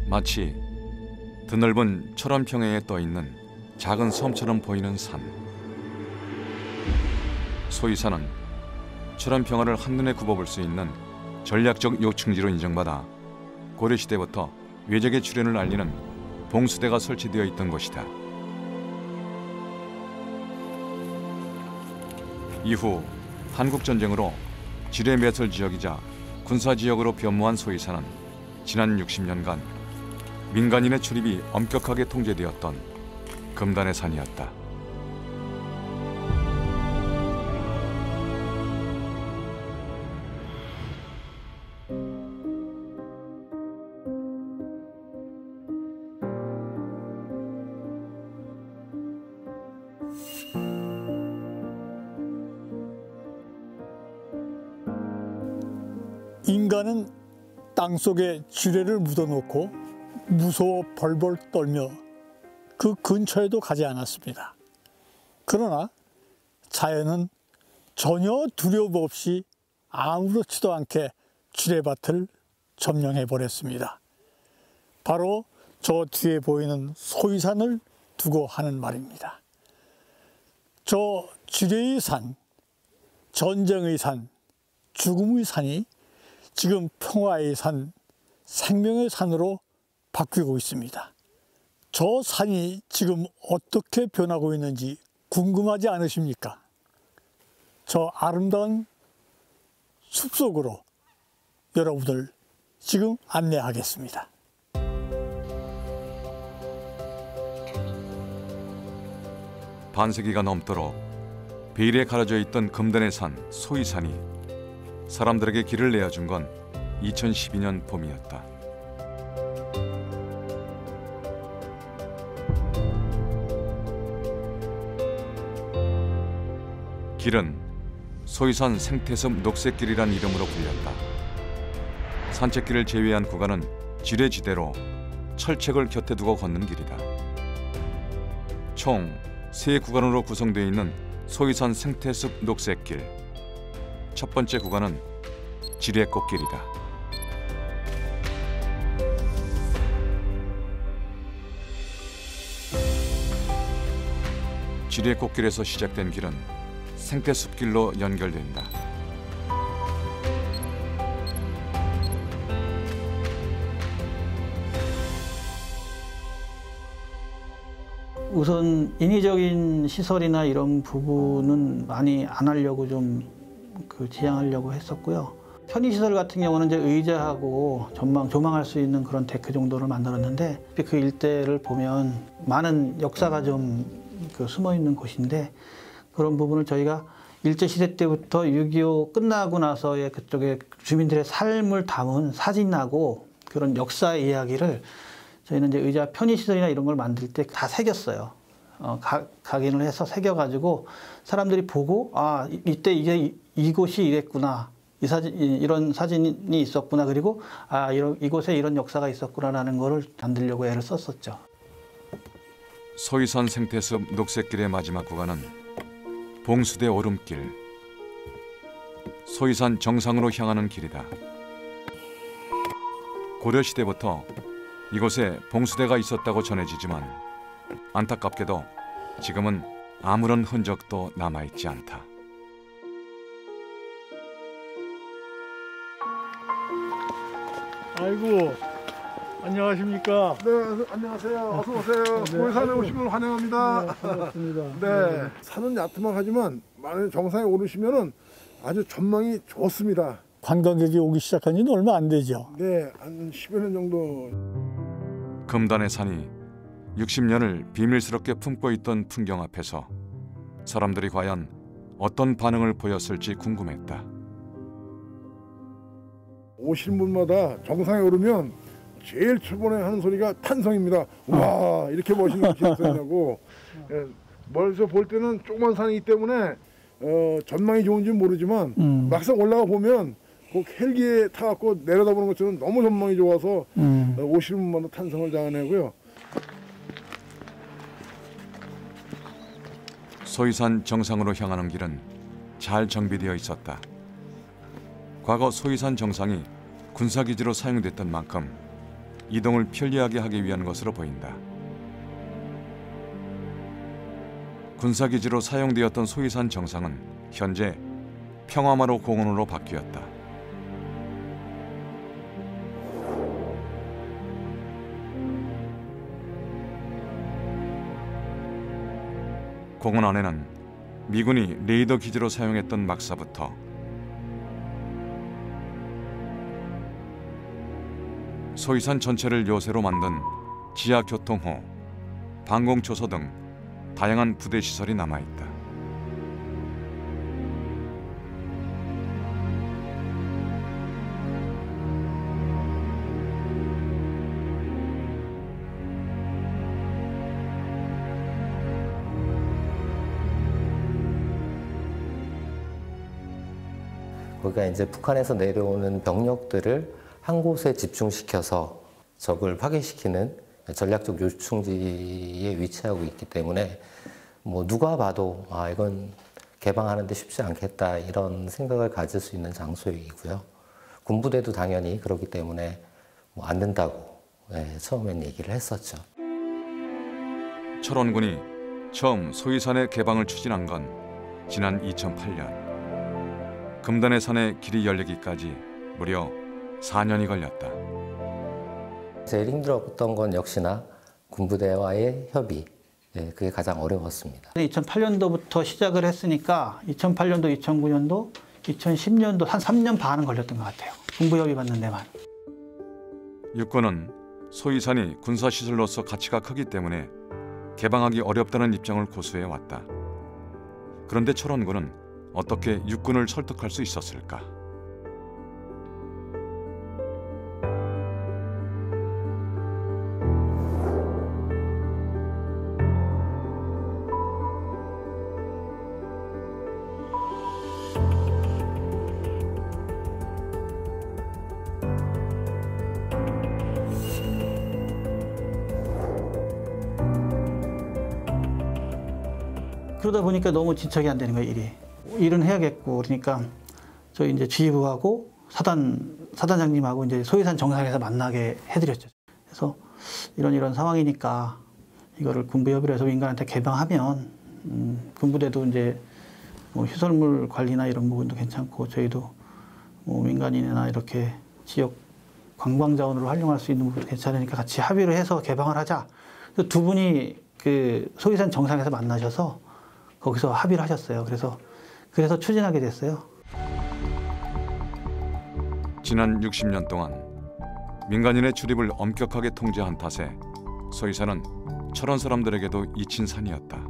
마치 드넓은 철원 평야에 떠 있는 작은 섬처럼 보이는 산. 소위산은 철원 평야를 한눈에 굽어볼 수 있는 전략적 요충지로 인정받아 고려시대부터 외적의 출현을 알리는 봉수대가 설치되어 있던 곳이다. 이후 한국전쟁으로 지뢰 매설 지역이자 군사지역으로 변모한 소위산은 지난 60년간 민간인의 출입이 엄격하게 통제되었던 금단의 산이었다. 인간은 땅속에 지뢰를 묻어놓고 무서워 벌벌 떨며 그 근처에도 가지 않았습니다. 그러나 자연은 전혀 두려움 없이 아무렇지도 않게 지뢰밭을 점령해 버렸습니다. 바로 저 뒤에 보이는 소위산을 두고 하는 말입니다. 저 지뢰의 산, 전쟁의 산, 죽음의 산이 지금 평화의 산, 생명의 산으로 바뀌고 있습니다. 저 산이 지금 어떻게 변하고 있는지 궁금하지 않으십니까? 저 아름다운 숲속으로 여러분들 지금 안내하겠습니다. 반세기가 넘도록 베일에 가려져 있던 금단의 산 소위산이 사람들에게 길을 내어준 건 2012년 봄이었다. 길은 소위산 생태숲 녹색길이란 이름으로 불렸다. 산책길을 제외한 구간은 지뢰지대로 철책을 곁에 두고 걷는 길이다. 총 3구간으로 구성되어 있는 소위산 생태숲 녹색길. 첫 번째 구간은 지뢰꽃길이다. 지뢰꽃길에서 시작된 길은 생태숲길로 연결된다. 우선 인위적인 시설이나 이런 부분은 많이 안 하려고 좀 지양하려고 했었고요. 편의시설 같은 경우는 이제 의자하고 조망할 수 있는 그런 데크 정도를 만들었는데 그 일대를 보면 많은 역사가 좀 숨어 있는 곳인데 그런 부분을 저희가 일제시대 때부터 6.25 끝나고 나서의 그쪽에 주민들의 삶을 담은 사진하고 그런 역사의 이야기를 저희는 이제 의자 편의시설이나 이런 걸 만들 때 다 새겼어요. 각인을 해서 새겨가지고 사람들이 보고 아 이때 이게 이곳이 이랬구나. 이런 사진이 있었구나. 그리고 아 이곳에 이런 역사가 있었구나라는 거를 만들려고 애를 썼었죠. 소위산 생태숲 녹색길의 마지막 구간은 봉수대 오름길. 소위산 정상으로 향하는 길이다. 고려시대부터 이곳에 봉수대가 있었다고 전해지지만 안타깝게도 지금은 아무런 흔적도 남아있지 않다. 아이고, 안녕하십니까? 네, 안녕하세요. 어서 오세요. 소위산에 오시면 환영합니다. 네, 반갑습니다. 네, 산은 야트막하지만 만약 정상에 오르시면은 아주 전망이 좋습니다. 관광객이 오기 시작한 지는 얼마 안 되죠? 네, 한 10여 년 정도. 금단의 산이 60년을 비밀스럽게 품고 있던 풍경 앞에서 사람들이 과연 어떤 반응을 보였을지 궁금했다. 오시는 분마다 정상에 오르면 제일 초반에 하는 소리가 탄성입니다. 와, 이렇게 멋있는 소리냐고. 예, 멀리서 볼 때는 조그만 산이기 때문에 전망이 좋은지는 모르지만 막상 올라가 보면 그 헬기에 타갖고 내려다보는 것처럼 너무 전망이 좋아서 오시는 분마다 탄성을 자아내고요. 소위산 정상으로 향하는 길은 잘 정비되어 있었다. 과거 소위산 정상이 군사기지로 사용됐던 만큼 이동을 편리하게 하기 위한 것으로 보인다. 군사기지로 사용되었던 소위산 정상은 현재 평화마루 공원으로 바뀌었다. 공원 안에는 미군이 레이더 기지로 사용했던 막사부터 소위산 전체를 요새로 만든 지하교통호, 방공초소 등 다양한 부대 시설이 남아있다. 거기가 이제 북한에서 내려오는 병력들을 한 곳에 집중시켜서 적을 파괴시키는 전략적 요충지에 위치하고 있기 때문에 뭐 누가 봐도 아 이건 개방하는데 쉽지 않겠다 이런 생각을 가질 수 있는 장소이고요. 군부대도 당연히 그렇기 때문에 뭐 안 된다고 처음엔 얘기를 했었죠. 철원군이 처음 소위산의 개방을 추진한 건 지난 2008년. 금단의 산의 길이 열리기까지 무려 4년이 걸렸다. 제일 힘들었던 건 역시나 군부대와의 협의, 그게 가장 어려웠습니다. 2008년도부터 시작을 했으니까 2008년도, 2009년도, 2010년도 한 3년 반은 걸렸던 것 같아요. 군부협의 받는 데만. 육군은 소위산이 군사시설로서 가치가 크기 때문에 개방하기 어렵다는 입장을 고수해왔다. 그런데 철원군은 어떻게 육군을 설득할 수 있었을까? 그러다 보니까 너무 진척이 안 되는 거예요, 일이. 일은 해야겠고, 그러니까 저희 이제 지휘부하고 사단장님하고 이제 소위산 정상에서 만나게 해드렸죠. 그래서 이런 상황이니까 이거를 군부협의를 해서 민간한테 개방하면 군부대도 이제 뭐 시설물 관리나 이런 부분도 괜찮고 저희도 뭐 민간인이나 이렇게 지역 관광 자원으로 활용할 수 있는 부분도 괜찮으니까 같이 합의를 해서 개방을 하자. 그래서 두 분이 그 소위산 정상에서 만나셔서 거기서 합의를 하셨어요. 그래서 추진하게 됐어요. 지난 60년 동안 민간인의 출입을 엄격하게 통제한 탓에 소위산은 철원 사람들에게도 잊힌 산이었다.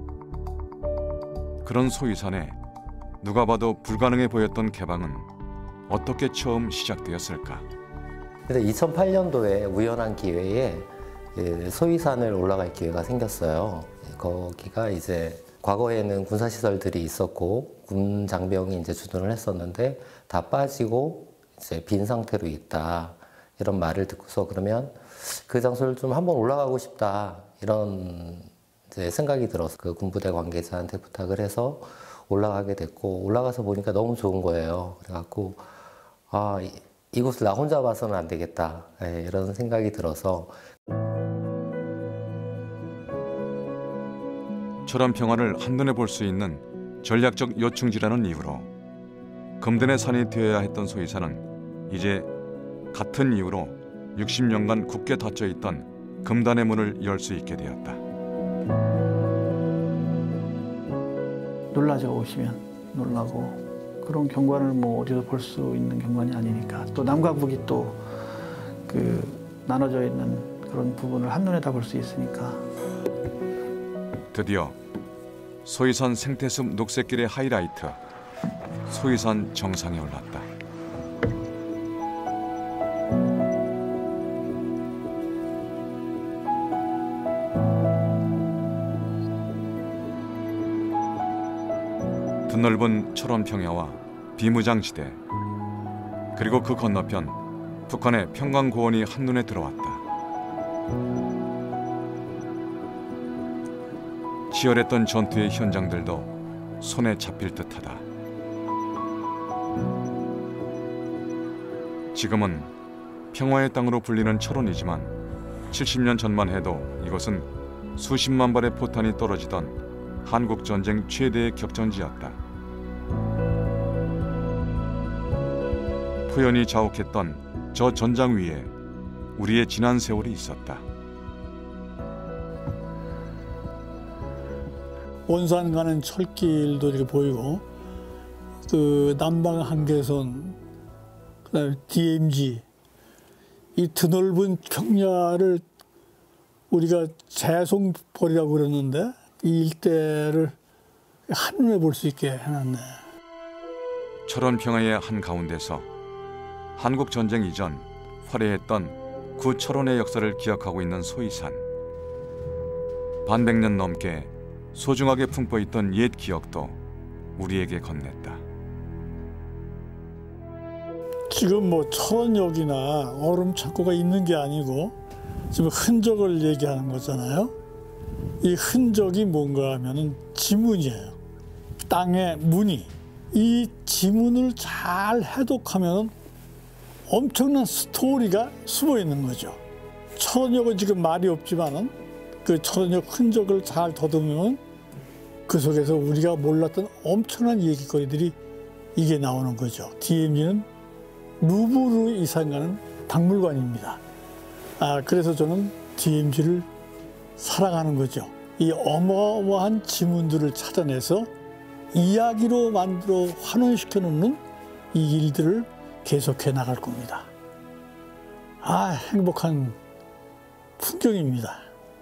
그런 소위산에 누가 봐도 불가능해 보였던 개방은 어떻게 처음 시작되었을까? 그래서 2008년도에 우연한 기회에 소위산을 올라갈 기회가 생겼어요. 거기가 이제 과거에는 군사시설들이 있었고 군 장병이 이제 주둔을 했었는데 다 빠지고 이제 빈 상태로 있다 이런 말을 듣고서 그러면 그 장소를 좀 한번 올라가고 싶다 이런 이제 생각이 들어서 그 군부대 관계자한테 부탁을 해서 올라가게 됐고 올라가서 보니까 너무 좋은 거예요. 그래갖고 아 이곳을 나 혼자 봐서는 안 되겠다 이런 생각이 들어서. 철원 평화를 한눈에 볼 수 있는 전략적 요충지라는 이유로 금단의 산이 되어야 했던 소위산은 이제 같은 이유로 60년간 굳게 닫혀 있던 금단의 문을 열 수 있게 되었다. 놀라죠, 오시면. 놀라고. 그런 경관을 뭐 어디서 볼 수 있는 경관이 아니니까. 또 남과 북이 또 그 나눠져 있는 그런 부분을 한눈에 다 볼 수 있으니까. 드디어 소위산 생태숲 녹색길의 하이라이트 소위산 정상에 올랐다. 드넓은 철원 평야와 비무장지대 그리고 그 건너편 북한의 평강고원이 한눈에 들어왔다. 치열했던 전투의 현장들도 손에 잡힐 듯하다. 지금은 평화의 땅으로 불리는 철원이지만 70년 전만 해도 이곳은 수십만 발의 포탄이 떨어지던 한국 전쟁 최대의 격전지였다. 포연이 자욱했던 저 전장 위에 우리의 지난 세월이 있었다. 원산 가는 철길도 이렇게 보이고, 그 남방 한계선, 그다음에 DMZ, 이 드넓은 평야를 우리가 재송벌이라고 그랬는데 이 일대를 한눈에 볼 수 있게 해놨네. 철원평야의 한가운데서 한국 전쟁 이전 화려했던 구 철원의 역사를 기억하고 있는 소이산. 반백년 넘게 소중하게 품고 있던 옛 기억도 우리에게 건넸다. 지금 뭐 철원역이나 얼음 창고가 있는 게 아니고 지금 흔적을 얘기하는 거잖아요. 이 흔적이 뭔가 하면은 지문이에요. 땅의 무늬. 이 지문을 잘 해독하면 엄청난 스토리가 숨어 있는 거죠. 철원역은 지금 말이 없지만은 그 철원역 흔적을 잘 더듬으면 그 속에서 우리가 몰랐던 엄청난 얘기거리들이 이게 나오는 거죠. DMZ는 루브르 이상 가는 박물관입니다. 그래서 저는 DMZ를 사랑하는 거죠. 이 어마어마한 지문들을 찾아내서 이야기로 만들어 환원시켜 놓는 이 일들을 계속해 나갈 겁니다. 행복한 풍경입니다.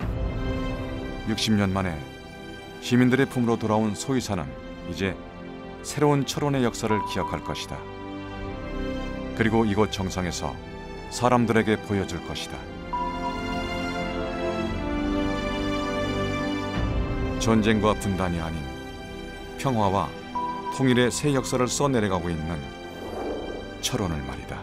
60년 만에 시민들의 품으로 돌아온 소이산은 이제 새로운 철원의 역사를 기억할 것이다. 그리고 이곳 정상에서 사람들에게 보여줄 것이다. 전쟁과 분단이 아닌 평화와 통일의 새 역사를 써내려가고 있는 철원을 말이다.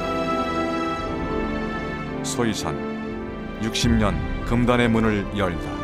소이산 60년 금단의 문을 열다.